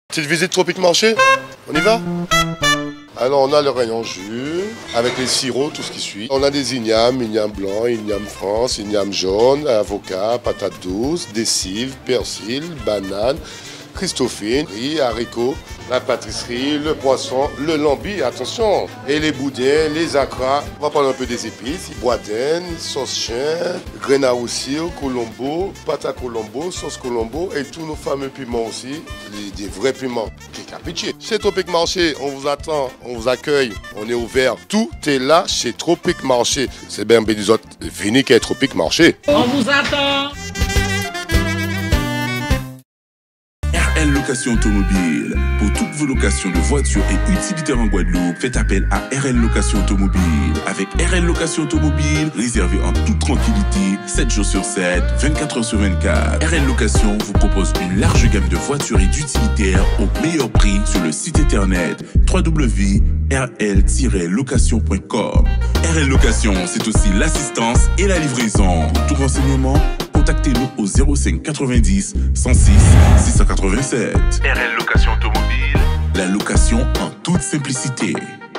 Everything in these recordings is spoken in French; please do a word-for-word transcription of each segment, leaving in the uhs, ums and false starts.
Petite visite Tropique Marché, on y va? Alors on a le rayon jus, avec les sirops, tout ce qui suit. On a des ignames, ignames blancs, ignames France, ignames jaunes, avocat, patates douces, des cives, persil, bananes, christophine, riz, haricots, la pâtisserie, le poisson, le lambi, attention, et les boudins, les acras. On va parler un peu des épices, boudin, sauce chien, grenat aussi, colombo, pâte à colombo, sauce colombo et tous nos fameux piments aussi, les, des vrais piments. Chez Tropique Marché, on vous attend, on vous accueille, on est ouvert, tout est là chez Tropique Marché. C'est bien des autres, venez qu'à Tropique Marché. On vous attend. R L Location Automobile. Pour toutes vos locations de voitures et utilitaires en Guadeloupe, faites appel à R L Location Automobile. Avec R L Location Automobile, réservé en toute tranquillité, sept jours sur sept, vingt-quatre heures sur vingt-quatre. R L Location vous propose une large gamme de voitures et d'utilitaires au meilleur prix sur le site internet w w w point r l tiret location point com. R L Location, c'est aussi l'assistance et la livraison. Pour tout renseignement, contactez-nous au zéro cinq quatre-vingt-dix, cent six, six cent quatre-vingt-sept. R L Location Automobile, la location en toute simplicité.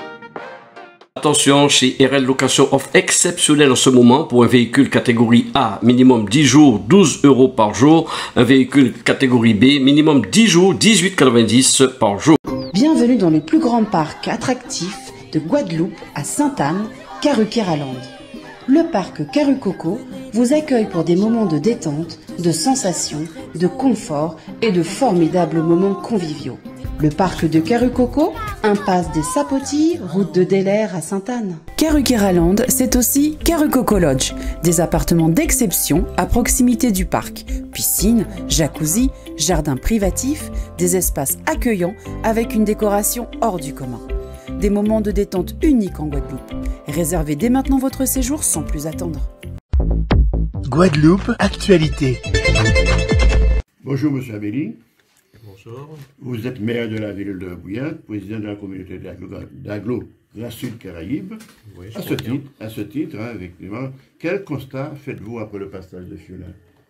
Attention, chez R L Location offre exceptionnelle en ce moment pour un véhicule catégorie A, minimum dix jours, douze euros par jour. Un véhicule catégorie B, minimum dix jours, dix-huit euros quatre-vingt-dix par jour. Bienvenue dans le plus grand parc attractif de Guadeloupe à Sainte-Anne, Karukéraland. Le parc Karucoco vous accueille pour des moments de détente, de sensations, de confort et de formidables moments conviviaux. Le parc de Karucoco, impasse des Sapotilles, route de Delair à Sainte-Anne. Karukéraland, c'est aussi Karucoco Lodge, des appartements d'exception à proximité du parc. Piscine, jacuzzi, jardin privatif, des espaces accueillants avec une décoration hors du commun. Des moments de détente uniques en Guadeloupe. Réservez dès maintenant votre séjour sans plus attendre. Guadeloupe, actualité. Bonjour Monsieur Abelli. Bonjour. Vous êtes maire de la ville de Bouillant, président de la communauté d'Aglo, la Sud Caraïbe. Oui, à, ce titre, à ce titre, hein, effectivement, quel constat faites-vous après le passage de Fiona?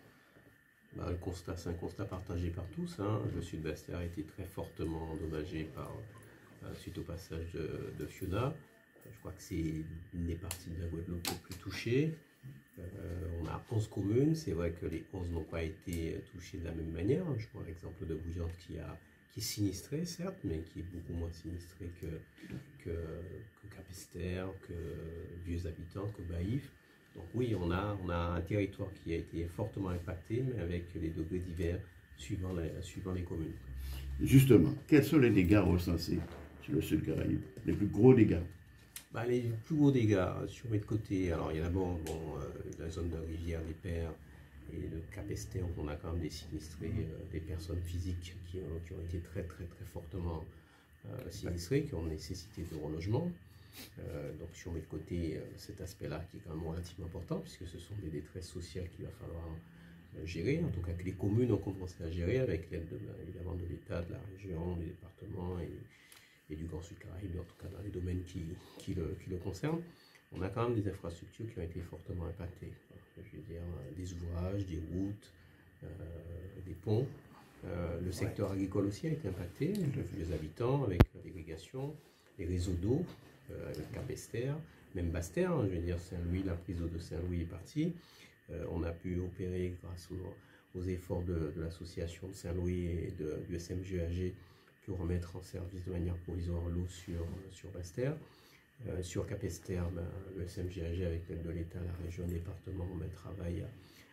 Bah, le constat, c'est un constat partagé par tous. Hein. Le Sud-Bastère a été très fortement endommagé par, euh, suite au passage de, de Fiona. Je crois que c'est une des parties de la Guadeloupe les plus touchées. Euh, on a onze communes, c'est vrai que les onze n'ont pas été touchées de la même manière. Je prends l'exemple de Bouillante qui, a, qui est sinistré, certes, mais qui est beaucoup moins sinistré que, que, que Capesterre, que Vieux Habitants, que Baïf. Donc oui, on a, on a un territoire qui a été fortement impacté, mais avec les degrés divers suivant les, suivant les communes. Justement, quels sont les dégâts recensés sur le Sud Caraïbe, les plus gros dégâts? Bah, les plus gros dégâts sur mes côtés, alors il y a d'abord bon, euh, la zone de Rivière des Pères et de Capesterre où on a quand même des sinistrés, euh, des personnes physiques qui ont, qui ont été très très très fortement euh, sinistrées, qui ont nécessité de relogement. Euh, donc sur mes côtés, euh, cet aspect-là qui est quand même relativement important puisque ce sont des détresses sociales qu'il va falloir euh, gérer, en tout cas que les communes ont commencé à gérer avec l'aide évidemment de l'État, de la région, des départements et et du Grand Sud Caraïbe, en tout cas dans les domaines qui, qui, le, qui le concernent. On a quand même des infrastructures qui ont été fortement impactées. Je veux dire, des ouvrages, des routes, euh, des ponts. Euh, le secteur ouais. agricole aussi a été impacté, les habitants avec l'irrigation, les réseaux d'eau, euh, avec Capesterre, même Bastère, hein, je veux dire Saint-Louis, la prise d'eau de Saint-Louis est partie. Euh, on a pu opérer grâce aux, aux efforts de, de l'association de Saint-Louis et de, du S M G A G pour remettre en service de manière provisoire l'eau sur, sur Bastère. Euh, sur Capesterre, ben, le S M G A G avec l'aide de l'État, la région, le département, ben, travaille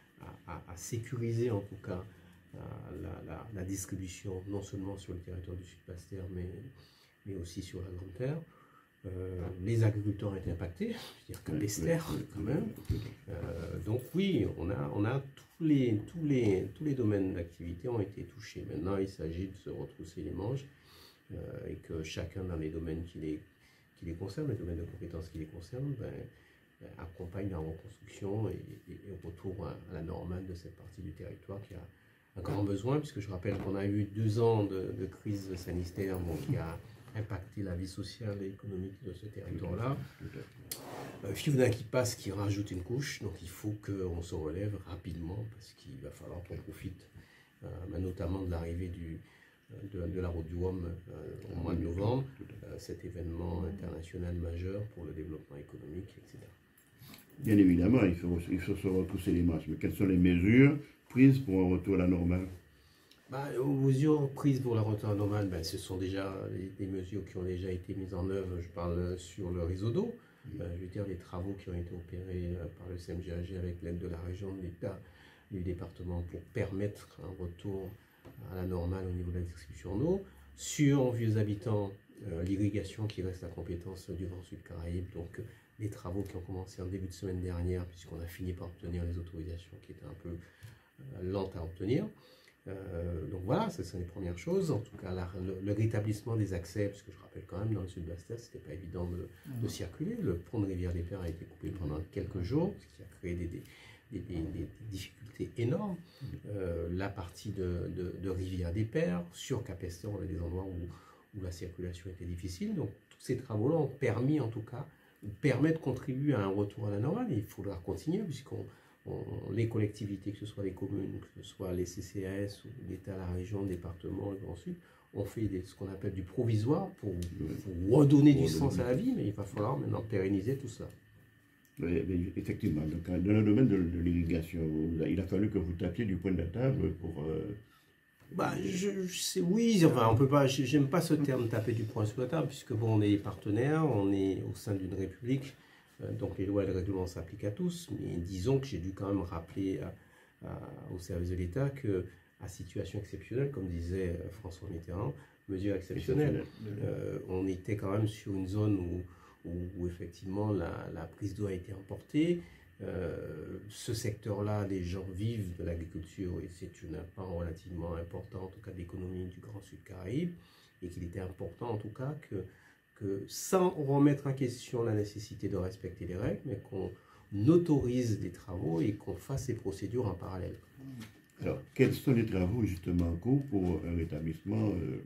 à, à, à sécuriser en tout cas la, la, la distribution, non seulement sur le territoire du Sud-Bastère, mais, mais aussi sur la Grande Terre. Euh, les agriculteurs ont été impactés, c'est-à-dire Capesterre quand même. Euh, donc oui, on a, on a tous, les, tous, les, tous les domaines d'activité ont été touchés. Maintenant, il s'agit de se retrousser les manches euh, et que chacun dans les domaines qui les, qui les concernent, les domaines de compétences qui les concernent, ben, ben, accompagne la reconstruction et, et, et au retour à, à la normale de cette partie du territoire qui a un grand besoin, puisque je rappelle qu'on a eu deux ans de, de crise sanitaire bon, qui a impacter la vie sociale et économique de ce territoire-là. Euh, Fiona qui passe, qui rajoute une couche, donc il faut qu'on se relève rapidement parce qu'il va falloir qu'on profite, euh, notamment de l'arrivée du, de, de la route du Rhum euh, au mois de novembre, euh, cet événement international majeur pour le développement économique, et cetera. Bien évidemment, il faut, il faut se repousser les marches, mais quelles sont les mesures prises pour un retour à la normale? Bah, aux mesures prises pour la retour à la normale, ben, ce sont déjà les, les mesures qui ont déjà été mises en œuvre. Je parle sur le réseau d'eau, mmh. euh, je veux dire les travaux qui ont été opérés euh, par le C M G A G avec l'aide de la région, de l'État, du département pour permettre un retour à la normale au niveau de la distribution en eau. Sur Vieux Habitants, euh, l'irrigation qui reste la compétence du Grand Sud Caraïbes, donc les travaux qui ont commencé en début de semaine dernière, puisqu'on a fini par obtenir les autorisations qui étaient un peu euh, lentes à obtenir. Euh, donc voilà, ce sont les premières choses. En tout cas, la, le, le rétablissement des accès, parce que je rappelle quand même, dans le sud de Bastia, c'était pas évident de, mmh. de circuler. Le pont de Rivière-des-Pères a été coupé pendant quelques jours, ce qui a créé des, des, des, des, des difficultés énormes. Mmh. Euh, la partie de, de, de Rivière-des-Pères, sur Capester, on a des endroits où, où la circulation était difficile. Donc tous ces travaux-là ont permis, en tout cas, permettent de contribuer à un retour à la normale. Et il faudra continuer, puisqu'on On, les collectivités, que ce soit les communes, que ce soit les C C A S, ou l'État, la région, le département, le Grand Sud, on fait des, ce qu'on appelle du provisoire pour, pour redonner du sens à la vie, mais il va falloir maintenant pérenniser tout ça. Oui, effectivement, donc, dans le domaine de, de l'irrigation, il a fallu que vous tapiez du point de la table pour... Euh... Bah, je, je sais, oui, enfin, on peut pas, j'aime pas ce terme taper du poing sur la table, puisque bon, on est partenaires, on est au sein d'une république. Donc les lois et les règlements s'appliquent à tous, mais disons que j'ai dû quand même rappeler à, à, au service de l'État que, à situation exceptionnelle, comme disait François Mitterrand, mesure exceptionnelle, euh, on était quand même sur une zone où, où, où effectivement la, la prise d'eau a été emportée. Euh, ce secteur-là, les gens vivent de l'agriculture et c'est un pan relativement important, en tout cas de l'économie du Grand Sud Caraïbes, et qu'il était important en tout cas que que sans remettre en question la nécessité de respecter les règles, mais qu'on autorise des travaux et qu'on fasse ces procédures en parallèle. Alors, quels sont les travaux justement en cours pour un rétablissement, euh,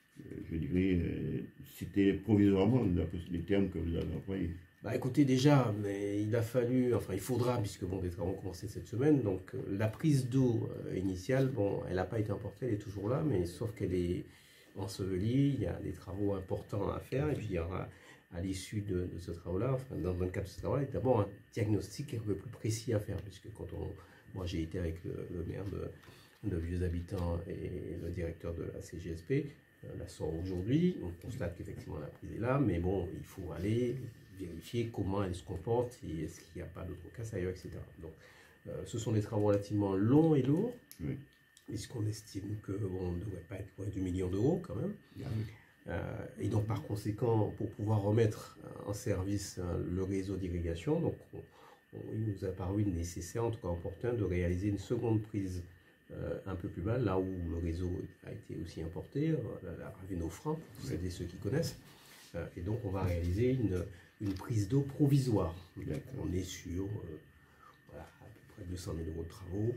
je dirais, euh, cité provisoirement, les termes que vous avez employés? Bah écoutez, déjà, mais il a fallu, enfin il faudra, puisque bon, des travaux ont commencé cette semaine, donc euh, la prise d'eau euh, initiale, bon, elle n'a pas été emportée, elle est toujours là, mais sauf qu'elle est ensevelie, il y a des travaux importants à faire, et puis il y aura, à l'issue de, de ce travail-là, enfin dans le cadre de ce travail, d'abord un diagnostic un peu plus précis à faire, puisque quand on, moi j'ai été avec le, le maire de, de Vieux Habitants et le directeur de la C G S P, euh, la sort aujourd'hui, on constate qu'effectivement la prise est là, mais bon, il faut aller vérifier comment elle se comporte et est-ce qu'il n'y a pas d'autres casse ailleurs, et cetera. Donc, euh, ce sont des travaux relativement longs et lourds, oui. Puisqu'on estime qu'on bon, ne devrait pas être loin du million d'euros quand même. Oui. Euh, et donc, par conséquent, pour pouvoir remettre en service euh, le réseau d'irrigation, donc on, on, il nous a paru nécessaire, en tout cas opportun, de réaliser une seconde prise euh, un peu plus bas, là où le réseau a été aussi importé, euh, la, la Raveno-Franc, pour celles et ceux qui connaissent. Euh, et donc, on va réaliser une, une prise d'eau provisoire. Donc, on est sur euh, voilà, à peu près deux cent mille euros de travaux.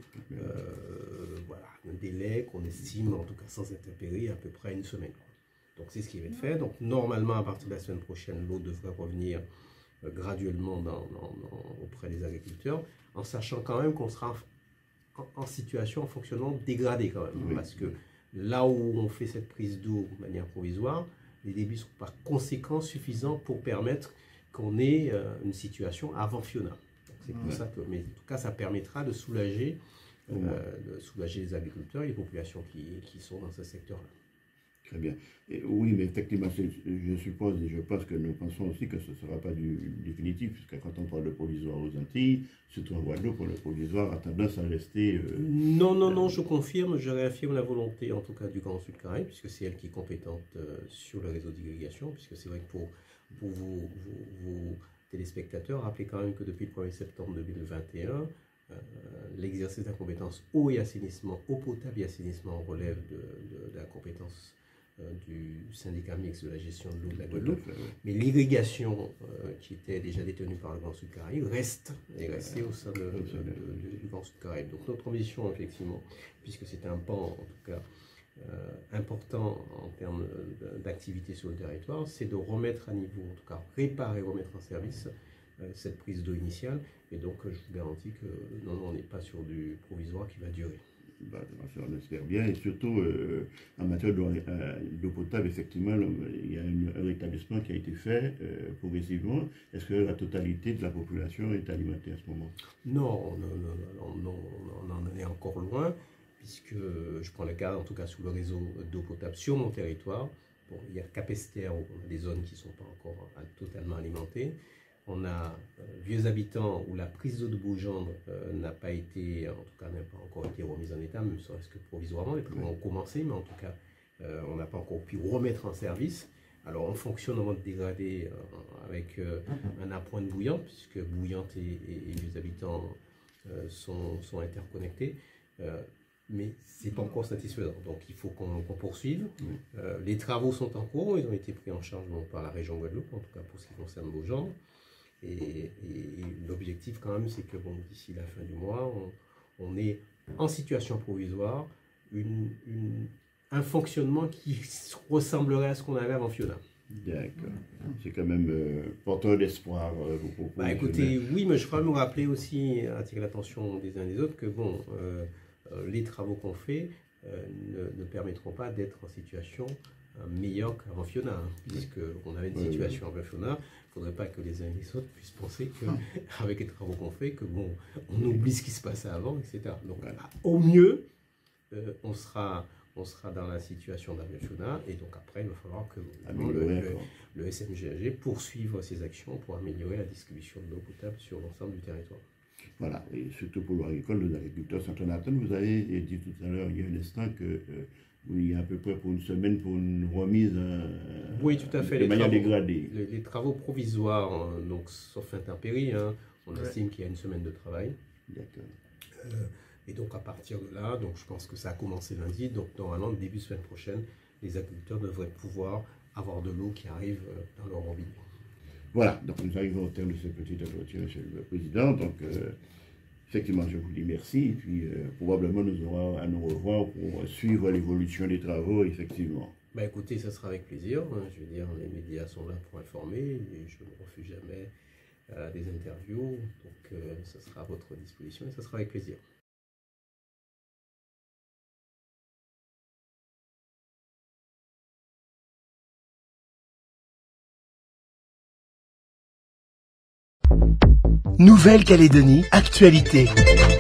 Euh, voilà, un délai qu'on estime, en tout cas sans intempéries, à peu près une semaine. Donc, c'est ce qui va être fait. Donc, normalement, à partir de la semaine prochaine, l'eau devrait revenir euh, graduellement dans, dans, dans, auprès des agriculteurs, en sachant quand même qu'on sera en, en situation, en fonctionnement dégradé quand même. Oui. Parce que là où on fait cette prise d'eau de manière provisoire, les débits ne sont pas conséquents, suffisants pour permettre qu'on ait euh, une situation avant Fiona. C'est pour ouais. ça que, mais en tout cas, ça permettra de soulager, euh, ouais. de soulager les agriculteurs et les populations qui, qui sont dans ce secteur-là. Très bien. Et oui, mais effectivement, je suppose et je pense que nous pensons aussi que ce ne sera pas du définitif, puisque quand on parle de provisoire aux Antilles, surtout en Guadeloupe, le provisoire a tendance à rester... Euh, non, non, euh, non, je confirme, je réaffirme la volonté, en tout cas, du Grand Sud Caraïbes, puisque c'est elle qui est compétente euh, sur le réseau d'irrigation, puisque c'est vrai que pour, pour vos, vos, vos téléspectateurs, rappelez quand même que depuis le premier septembre deux mille vingt et un, euh, l'exercice de la compétence eau et assainissement, eau potable et assainissement relève de, de, de la compétence du syndicat mixte de la gestion de l'eau de la Guadeloupe, mais l'irrigation euh, qui était déjà détenue par le Grand Sud Caraïbes reste et restée au sein de, de, de, de, du Grand Sud Caraïbes. Donc notre ambition, effectivement, puisque c'est un pan en tout cas euh, important en termes d'activité sur le territoire, c'est de remettre à niveau, en tout cas réparer, remettre en service euh, cette prise d'eau initiale. Et donc je vous garantis que non, non on n'est pas sur du provisoire qui va durer. Bah, on espère bien, et surtout euh, en matière d'eau euh, potable, effectivement, il y a une, un rétablissement qui a été fait euh, progressivement. Est-ce que la totalité de la population est alimentée à ce moment? Non, non, non, non, non, on en est encore loin, puisque je prends le cas, en tout cas sous le réseau d'eau potable sur mon territoire. Bon, il y a Capesterre, où on a des zones qui ne sont pas encore totalement alimentées. On a euh, vieux habitants où la prise d'eau de Beaugendre euh, n'a pas été, en tout cas n'a pas encore été remise en état, même serait-ce que provisoirement. Les travaux ont commencé, mais en tout cas, euh, on n'a pas encore pu remettre en service. Alors on fonctionne en mode dégradé euh, avec euh, un appoint de bouillante, puisque bouillante et, et, et vieux habitants euh, sont, sont interconnectés. Euh, mais ce n'est pas encore satisfaisant, donc il faut qu'on qu'on poursuive. Euh, les travaux sont en cours, ils ont été pris en charge bon, par la région Guadeloupe, en tout cas pour ce qui concerne Beaugendre. Et, et, et l'objectif quand même, c'est que bon, d'ici la fin du mois, on, on ait en situation provisoire une, une, un fonctionnement qui ressemblerait à ce qu'on avait avant Fiona. D'accord. C'est quand même euh, porteur d'espoir. Euh, pour, pour bah, écoutez, oui, mais je voudrais me rappeler aussi, attirer l'attention des uns et des autres, que bon, euh, euh, les travaux qu'on fait euh, ne, ne permettront pas d'être en situation meilleur qu'avant Fiona, hein, puisqu'on avait une situation avant Fiona. Il ne faudrait pas que les uns et les autres puissent penser qu'avec les travaux qu'on fait, que bon, on oublie ce qui se passait avant, et cetera. Donc, au mieux, euh, on, sera, on sera dans la situation d'avant Fiona, et donc après, il va falloir que bon, le, le, le S M G A G poursuive ses actions pour améliorer la distribution de l'eau potable sur l'ensemble du territoire. Voilà, et surtout pour l'eau agricole, les agriculteurs sont en attente. Vous avez dit tout à l'heure, il y a un instant, que euh, oui, il y a à peu près pour une semaine pour une remise euh, oui, tout à fait. de les manière travaux, dégradée. Les, les travaux provisoires, hein, donc sauf intempéries, hein, on ouais. estime qu'il y a une semaine de travail. D'accord. Euh, et donc à partir de là, donc je pense que ça a commencé lundi, donc normalement début semaine prochaine, les agriculteurs devraient pouvoir avoir de l'eau qui arrive dans leur robinet. Voilà, donc nous arrivons au terme de cette petite entretien, Monsieur le Président. Donc, euh, effectivement, je vous dis merci. Et puis, euh, probablement, nous aurons à nous revoir pour suivre l'évolution des travaux, effectivement. Bah, écoutez, ça sera avec plaisir. Hein. Je veux dire, les médias sont là pour informer. Et je ne refuse jamais euh, des interviews. Donc, euh, ça sera à votre disposition et ça sera avec plaisir. Nouvelle-Calédonie, actualité.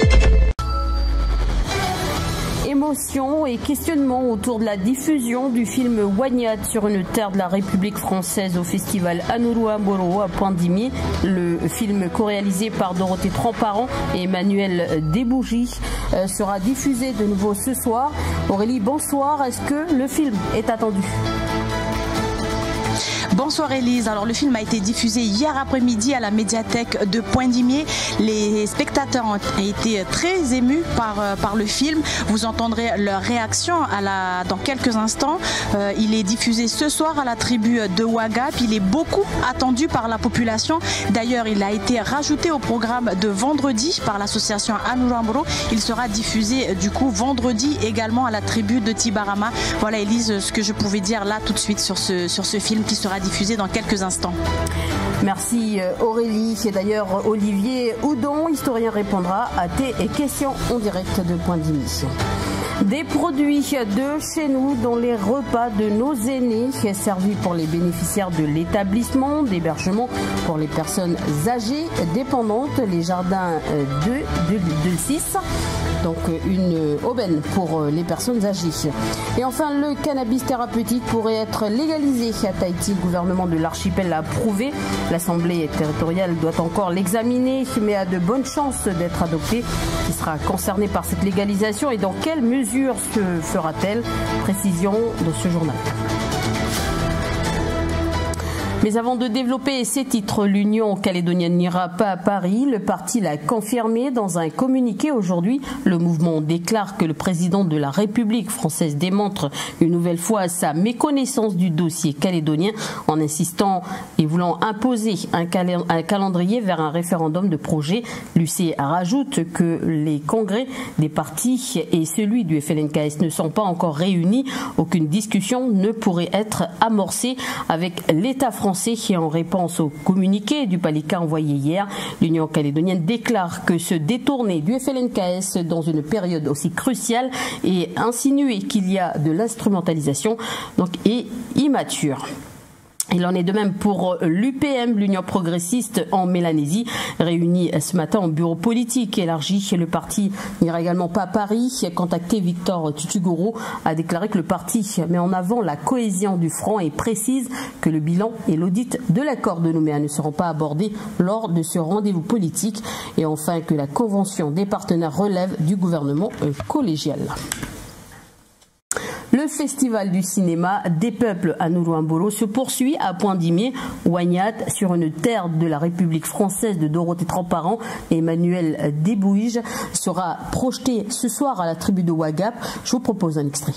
Émotion et questionnement autour de la diffusion du film Wagnat sur une terre de la République française au festival Anoulouamboro à Poindimié. Le film co-réalisé par Dorothée Tramparan et Emmanuel Desbougies euh, sera diffusé de nouveau ce soir. Aurélie, bonsoir. Est-ce que le film est attendu ? Bonsoir Élise. Alors le film a été diffusé hier après-midi à la médiathèque de Poindimié. Les spectateurs ont été très émus par, par le film. Vous entendrez leur réaction à la, dans quelques instants. Euh, il est diffusé ce soir à la tribu de Ouagap. Il est beaucoup attendu par la population. D'ailleurs, il a été rajouté au programme de vendredi par l'association Anoulouamboro. Il sera diffusé du coup vendredi également à la tribu de Tibarama. Voilà Élise, ce que je pouvais dire là tout de suite sur ce, sur ce film qui sera diffusé dans quelques instants. Merci Aurélie. Et d'ailleurs Olivier Houdon, historien, répondra à tes questions en direct de Poindimié. Des produits de chez nous dans les repas de nos aînés servis pour les bénéficiaires de l'établissement d'hébergement pour les personnes âgées dépendantes, les jardins de, de, de six. Donc une aubaine pour les personnes âgées. Et enfin, le cannabis thérapeutique pourrait être légalisé à Tahiti. Le gouvernement de l'archipel l'a approuvé. L'Assemblée territoriale doit encore l'examiner, mais a de bonnes chances d'être adopté. Qui sera concerné par cette légalisation et dans quelle mesure se fera-t-elle? Précision de ce journal. Mais avant de développer ces titres, l'Union calédonienne n'ira pas à Paris. Le parti l'a confirmé dans un communiqué aujourd'hui. Le mouvement déclare que le président de la République française démontre une nouvelle fois sa méconnaissance du dossier calédonien en insistant et voulant imposer un, cal un calendrier vers un référendum de projet. L'U C rajoute que les congrès des partis et celui du F L N K S ne sont pas encore réunis. Aucune discussion ne pourrait être amorcée avec l'État français français en réponse au communiqué du Palika envoyé hier. L'Union calédonienne déclare que se détourner du F L N K S dans une période aussi cruciale et insinuer qu'il y a de l'instrumentalisation donc est immature. Il en est de même pour l'U P M, l'Union progressiste en Mélanésie, réunie ce matin en bureau politique élargi. Le parti n'ira également pas à Paris. Contacté, Victor Tutugoro a déclaré que le parti met en avant la cohésion du front et précise que le bilan et l'audit de l'accord de Nouméa ne seront pas abordés lors de ce rendez-vous politique. Et enfin que la convention des partenaires relève du gouvernement collégial. Le festival du cinéma des peuples à Nourouambolo se poursuit à Poindimié, Wagnat, sur une terre de la République française de Dorothée Tramparent. Emmanuel Debouige sera projeté ce soir à la tribu de Ouagap. Je vous propose un extrait.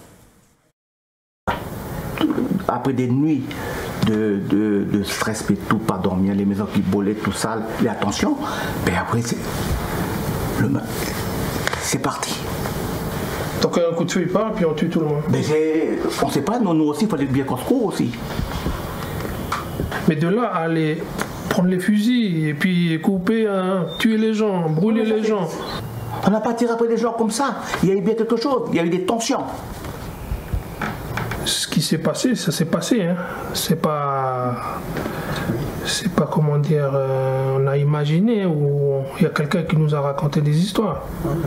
Après des nuits de, de, de stress, et tout, pas dormir, les maisons qui brûlaient, tout ça, les attentions, ben après c'est parti. Donc un coup de feu il part et puis on tue tout le monde. Mais on ne sait pas, nous, nous aussi, il fallait bien qu'on se court aussi. Mais de là à aller prendre les fusils et puis couper, hein, tuer les gens, brûler les gens. On n'a pas tiré après des gens comme ça. Il y a eu bien quelque chose, il y a eu des tensions. Ce qui s'est passé, ça s'est passé. Hein. C'est pas... C'est pas, comment dire, euh, on a imaginé ou il y a quelqu'un qui nous a raconté des histoires.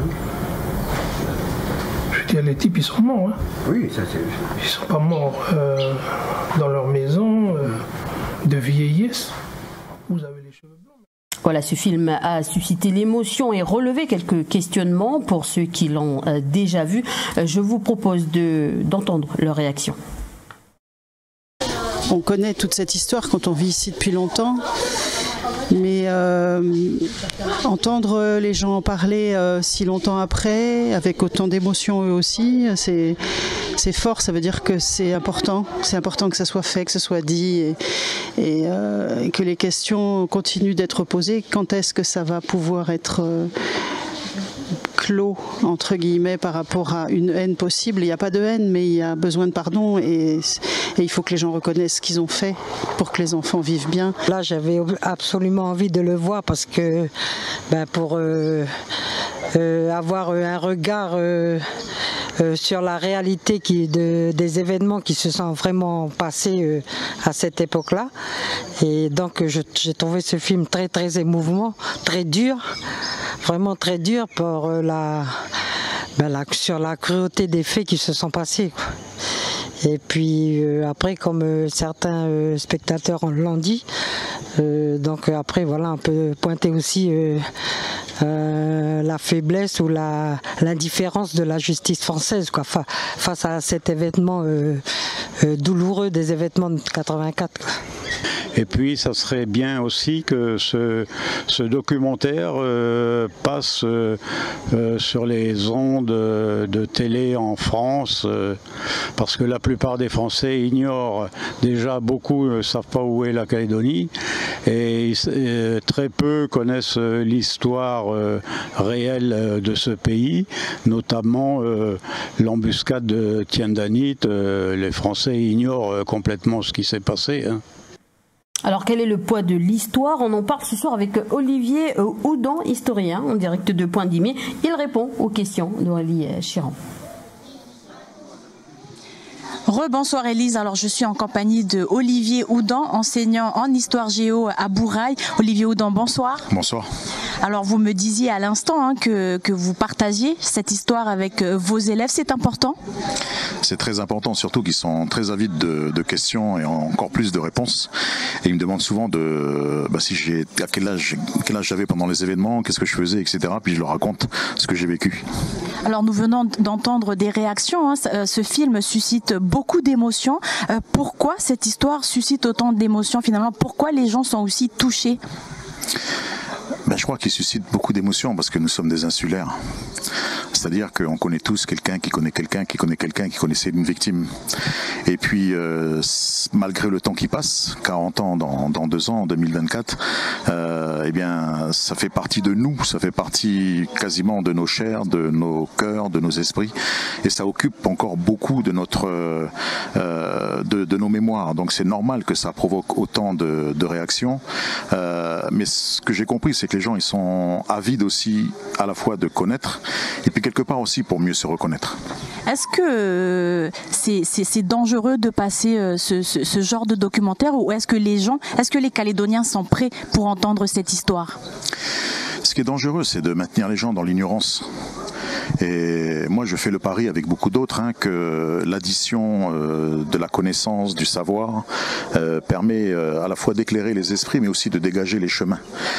Les types ils sont morts. Hein. Oui, ça c'est. Ils sont pas morts euh, dans leur maison euh, de vieillesse. Vous avez les cheveux blancs. Voilà, ce film a suscité l'émotion et relevé quelques questionnements pour ceux qui l'ont euh, déjà vu. Euh, je vous propose de, d'entendre leur réaction. On connaît toute cette histoire quand on vit ici depuis longtemps. Mais euh, entendre les gens en parler euh, si longtemps après, avec autant d'émotions eux aussi, c'est fort, ça veut dire que c'est important. C'est important que ça soit fait, que ça soit dit et, et, euh, et que les questions continuent d'être posées. Quand est-ce que ça va pouvoir être euh, clos, entre guillemets, par rapport à une haine possible? Il n'y a pas de haine, mais il y a besoin de pardon et, et il faut que les gens reconnaissent ce qu'ils ont fait pour que les enfants vivent bien. Là, j'avais absolument envie de le voir parce que ben, pour euh, euh, avoir un regard euh, euh, sur la réalité qui, de, des événements qui se sont vraiment passés euh, à cette époque-là. Et donc, j'ai trouvé ce film très, très émouvant, très dur. Vraiment très dur pour la, ben la, sur la cruauté des faits qui se sont passés. Quoi. Et puis euh, après, comme euh, certains euh, spectateurs l'ont dit, euh, donc euh, après voilà, on peut pointer aussi euh, euh, la faiblesse ou la l'indifférence de la justice française quoi, fa, face à cet événement euh, euh, douloureux des événements de quatre-vingt-quatre. Quoi. Et puis ça serait bien aussi que ce, ce documentaire euh, passe euh, euh, sur les ondes de télé en France, euh, parce que la plupart des Français ignorent, déjà beaucoup ne savent pas où est la Calédonie, et, et très peu connaissent l'histoire euh, réelle de ce pays, notamment euh, l'embuscade de Tiendanit. Euh, les Français ignorent complètement ce qui s'est passé. Hein. Alors quel est le poids de l'histoire? On en parle ce soir avec Olivier Houdan, historien, en direct de Poindimié. Il répond aux questions d'Aurélie Chiran. Rebonsoir Élise, alors je suis en compagnie de Olivier Houdan, enseignant en histoire géo à Bourail. Olivier Houdan, bonsoir. Bonsoir. Alors vous me disiez à l'instant hein, que, que vous partagiez cette histoire avec vos élèves, c'est important? C'est très important, surtout qu'ils sont très avides de, de questions et encore plus de réponses. Et ils me demandent souvent de, bah, si j'ai, à quel âge, quel âge j'avais pendant les événements, qu'est-ce que je faisais, et cetera. Puis je leur raconte ce que j'ai vécu. Alors nous venons d'entendre des réactions, hein. Ce film suscite beaucoup d'émotions. Euh, pourquoi cette histoire suscite autant d'émotions finalement? Pourquoi les gens sont aussi touchés? ben, je crois qu'il suscite beaucoup d'émotions parce que nous sommes des insulaires. C'est-à-dire qu'on connaît tous quelqu'un qui connaît quelqu'un qui connaît quelqu'un qui connaissait une victime. Et puis, euh, malgré le temps qui passe, quarante ans dans, dans deux ans, en deux mille vingt-quatre, euh, eh bien, ça fait partie de nous, ça fait partie quasiment de nos chairs, de nos cœurs, de nos esprits, et ça occupe encore beaucoup de notre, euh, de, de nos mémoires. Donc, c'est normal que ça provoque autant de, de réactions. Euh, mais ce que j'ai compris, c'est que les gens, ils sont avides aussi, à la fois de connaître, et puis quelque part aussi pour mieux se reconnaître. Est-ce que c'est dangereux de passer ce, ce, ce genre de documentaire, ou est-ce que les gens, est-ce que les Calédoniens sont prêts pour entendre cette histoire? Ce qui est dangereux, c'est de maintenir les gens dans l'ignorance. Et moi, je fais le pari avec beaucoup d'autres hein, que l'addition euh, de la connaissance, du savoir, euh, permet euh, à la fois d'éclairer les esprits, mais aussi de dégager les chemins.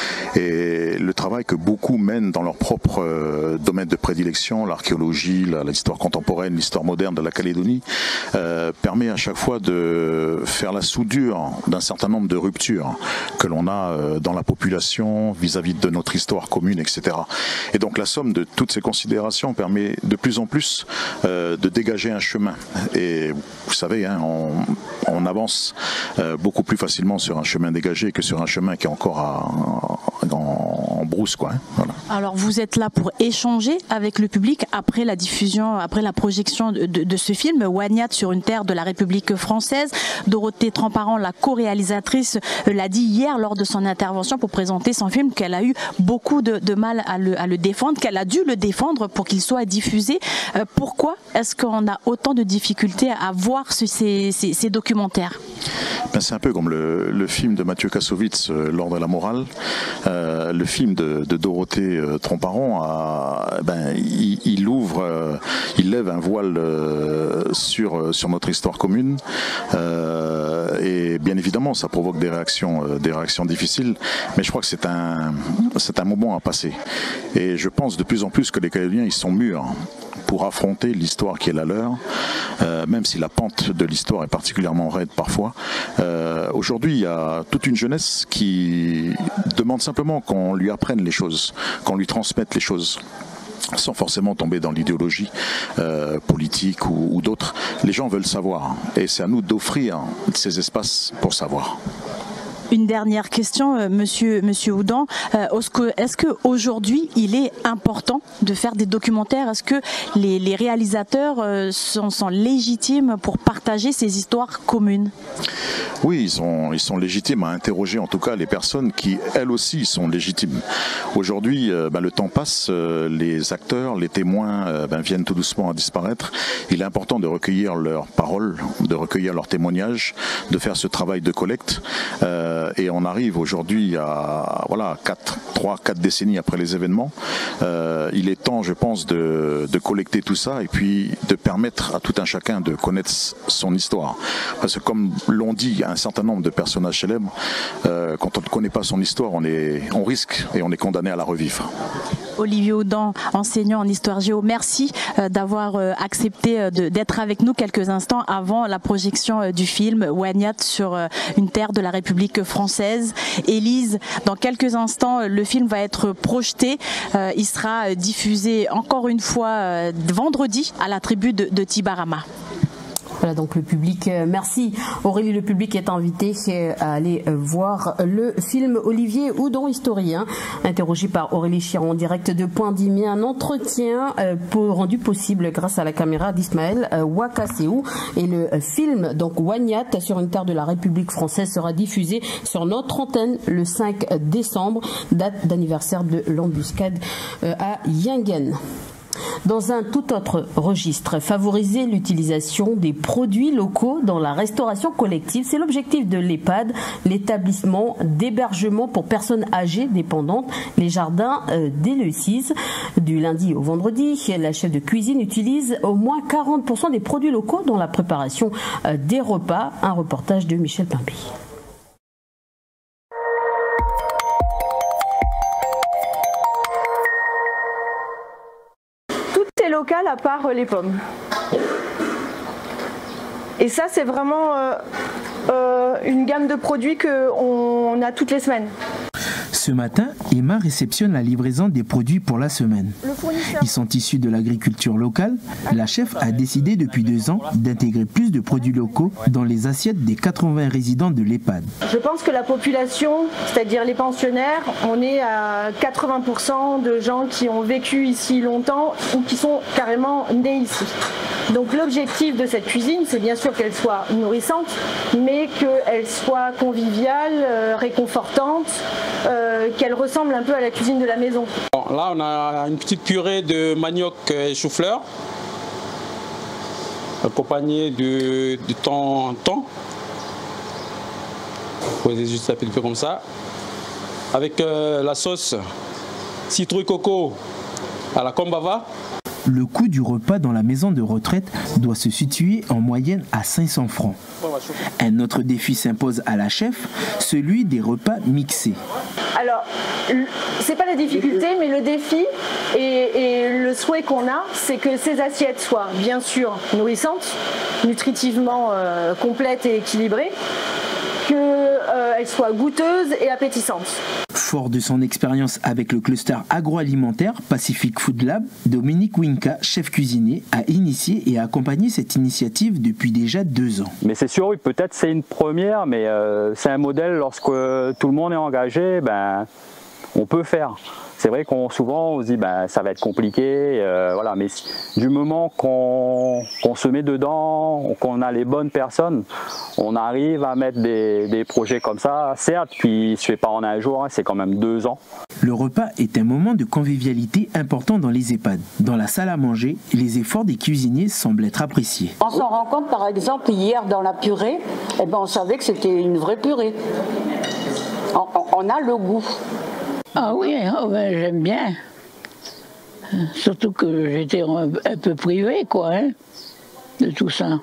Et le travail que beaucoup mènent dans leur propre euh, domaine de prédilection, l'archéologie, l'histoire contemporaine, l'histoire moderne de la Calédonie, euh, permet à chaque fois de faire la soudure d'un certain nombre de ruptures que l'on a euh, dans la population vis-à-vis de notre histoire commune, et cetera. Et donc la somme de toutes ces considérations permet de plus en plus euh, de dégager un chemin. Et vous savez, hein, on, on avance euh, beaucoup plus facilement sur un chemin dégagé que sur un chemin qui est encore à, en, en brousse, quoi. Hein, voilà. Alors vous êtes là pour échanger avec le public après la diffusion, après la projection de, de, de ce film, Wagnat sur une terre de la République française. Dorothée Tramparan, la co-réalisatrice, l'a dit hier lors de son intervention pour présenter son film qu'elle a eu beaucoup de, de mal à le, à le défendre, qu'elle a dû le défendre pour qu'il soit diffusé. Euh, pourquoi est-ce qu'on a autant de difficultés à voir ce, ces, ces, ces documentaires? Ben, c'est un peu comme le, le film de Mathieu Kassovitz, euh, L'Ordre et la morale. Euh, le film de, de Dorothée euh, Tramparan, a, ben, il, il ouvre, euh, il lève un voile euh, sur, sur notre histoire commune. Euh, et bien évidemment, ça provoque des réactions, euh, des réactions difficiles. Mais je crois que c'est un, c'est un moment à passer. Et je pense de plus en plus que les Calédoniens, ils sont mûrs pour affronter l'histoire qui est la leur, euh, même si la pente de l'histoire est particulièrement raide parfois. Euh, Aujourd'hui, il y a toute une jeunesse qui demande simplement qu'on lui apprenne les choses, qu'on lui transmette les choses, sans forcément tomber dans l'idéologie euh, politique ou, ou d'autres. Les gens veulent savoir, et c'est à nous d'offrir ces espaces pour savoir. Une dernière question, euh, monsieur, monsieur Houdan. Euh, Est-ce qu'aujourd'hui, il est important de faire des documentaires? Est-ce que les, les réalisateurs euh, sont, sont légitimes pour partager ces histoires communes? Oui, ils sont, ils sont légitimes à interroger en tout cas les personnes qui, elles aussi, sont légitimes. Aujourd'hui, euh, ben, le temps passe, euh, les acteurs, les témoins euh, ben, viennent tout doucement à disparaître. Il est important de recueillir leurs paroles, de recueillir leurs témoignages, de faire ce travail de collecte. Euh, Et on arrive aujourd'hui à voilà, trois quatre décennies après les événements. Euh, il est temps, je pense, de, de collecter tout ça et puis de permettre à tout un chacun de connaître son histoire. Parce que comme l'ont dit un certain nombre de personnages célèbres, euh, quand on ne connaît pas son histoire, on, est, on risque et on est condamné à la revivre. Olivier Houdan, enseignant en histoire géo, merci euh, d'avoir euh, accepté euh, d'être avec nous quelques instants avant la projection euh, du film Wagnat sur euh, une terre de la République française. Élise, dans quelques instants, euh, le film va être projeté. Euh, il sera euh, diffusé encore une fois euh, vendredi à la tribu de, de Tibarama. Voilà donc le public, euh, merci Aurélie, le public est invité euh, à aller euh, voir le film Olivier Houdan, historien, interrogé par Aurélie Chiron en direct de Poindimié, un entretien euh, pour, rendu possible grâce à la caméra d'Ismaël euh, Wakaseou, et le euh, film donc Wagnat sur une terre de la République française sera diffusé sur notre antenne le cinq décembre, date d'anniversaire de l'embuscade euh, à Yingen. Dans un tout autre registre, favoriser l'utilisation des produits locaux dans la restauration collective, c'est l'objectif de l'EHPAD, l'établissement d'hébergement pour personnes âgées dépendantes, les jardins euh, d'Éleusis. Du lundi au vendredi, la chef de cuisine utilise au moins quarante pour cent des produits locaux dans la préparation euh, des repas. Un reportage de Michel Pimpé. Local à part les pommes. Et ça, c'est vraiment euh, euh, une gamme de produits qu'on a toutes les semaines. Ce matin, Emma réceptionne la livraison des produits pour la semaine. Ils sont issus de l'agriculture locale. La chef a décidé depuis deux ans d'intégrer plus de produits locaux dans les assiettes des quatre-vingts résidents de l'EHPAD. Je pense que la population, c'est-à-dire les pensionnaires, on est à quatre-vingts pour cent de gens qui ont vécu ici longtemps ou qui sont carrément nés ici. Donc l'objectif de cette cuisine, c'est bien sûr qu'elle soit nourrissante, mais qu'elle soit conviviale, euh, réconfortante, euh, qu'elle ressemble un peu à la cuisine de la maison. Bon, là, on a une petite purée de manioc et chou-fleur, accompagnée de, de thon en thon. Vous pouvez juste un peu comme ça. Avec euh, la sauce citrouille coco à la kombava. Le coût du repas dans la maison de retraite doit se situer en moyenne à cinq cents francs. Un autre défi s'impose à la chef, celui des repas mixés. Alors, c'est pas la difficulté, mais le défi et, et le souhait qu'on a, c'est que ces assiettes soient bien sûr nourrissantes, nutritivement euh, complètes et équilibrées, qu'elles euh, soient goûteuses et appétissantes. Fort de son expérience avec le cluster agroalimentaire Pacific Food Lab, Dominique Winka, chef cuisinier, a initié et a accompagné cette initiative depuis déjà deux ans. Mais c'est sûr, peut-être c'est une première, mais euh, c'est un modèle lorsque tout le monde est engagé, ben, on peut faire. C'est vrai qu'on souvent on se dit ben ça va être compliqué, euh, voilà, mais du moment qu'on qu'on se met dedans, qu'on a les bonnes personnes, on arrive à mettre des, des projets comme ça, certes qui ne se fait pas en un jour, hein, c'est quand même deux ans. Le repas est un moment de convivialité important dans les EHPAD. Dans la salle à manger, les efforts des cuisiniers semblent être appréciés. On s'en rend compte par exemple hier dans la purée, eh ben, on savait que c'était une vraie purée. On, on a le goût. Ah oui, oh ben, j'aime bien. Surtout que j'étais un, un peu privée, quoi, hein, de tout ça.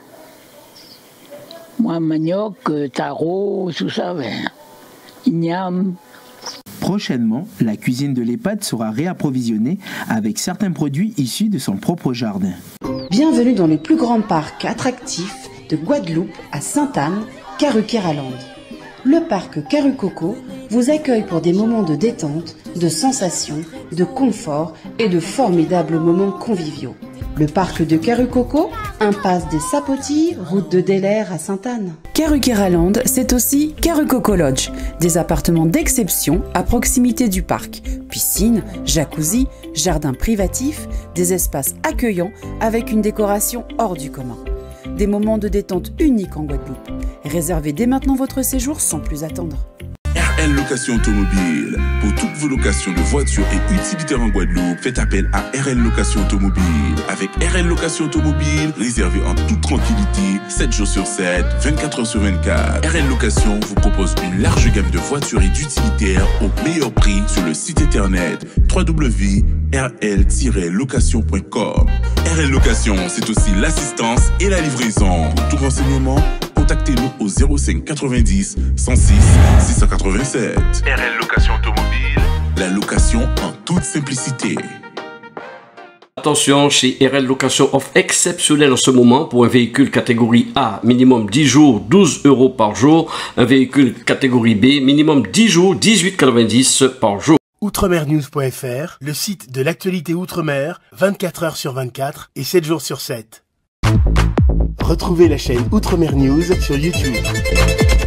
Moi, manioc, taro, tout ça, ben, igname. Prochainement, la cuisine de l'EHPAD sera réapprovisionnée avec certains produits issus de son propre jardin. Bienvenue dans le plus grand parc attractif de Guadeloupe à Sainte-Anne, Caruqueraland. Le parc Carucoco vous accueille pour des moments de détente, de sensations, de confort et de formidables moments conviviaux. Le parc de Carucoco, impasse des Sapotilles, route de Delair à Sainte-Anne. Caruqueraland, c'est aussi Carucoco Lodge, des appartements d'exception à proximité du parc. Piscine, jacuzzi, jardin privatif, des espaces accueillants avec une décoration hors du commun. Des moments de détente uniques en Guadeloupe. Réservez dès maintenant votre séjour sans plus attendre. R L Location Automobile. Pour toutes vos locations de voitures et utilitaires en Guadeloupe, faites appel à R L Location Automobile. Avec R L Location Automobile, réservez en toute tranquillité, sept jours sur sept, vingt-quatre heures sur vingt-quatre. R L Location vous propose une large gamme de voitures et d'utilitaires au meilleur prix sur le site internet w w w point r l tiret location point com. R L Location, c'est aussi l'assistance et la livraison. Pour tout renseignement, contactez-nous au zéro cinq quatre-vingt-dix, cent six, six cent quatre-vingt-sept. R L Location Automobile, la location en toute simplicité. Attention, chez R L Location offre exceptionnelle en ce moment pour un véhicule catégorie A, minimum dix jours, douze euros par jour. Un véhicule catégorie B, minimum dix jours, dix-huit euros quatre-vingt-dix par jour. outremernews point f r, le site de l'actualité outre-mer, vingt-quatre heures sur vingt-quatre et sept jours sur sept. Retrouvez la chaîne Outremer News sur YouTube.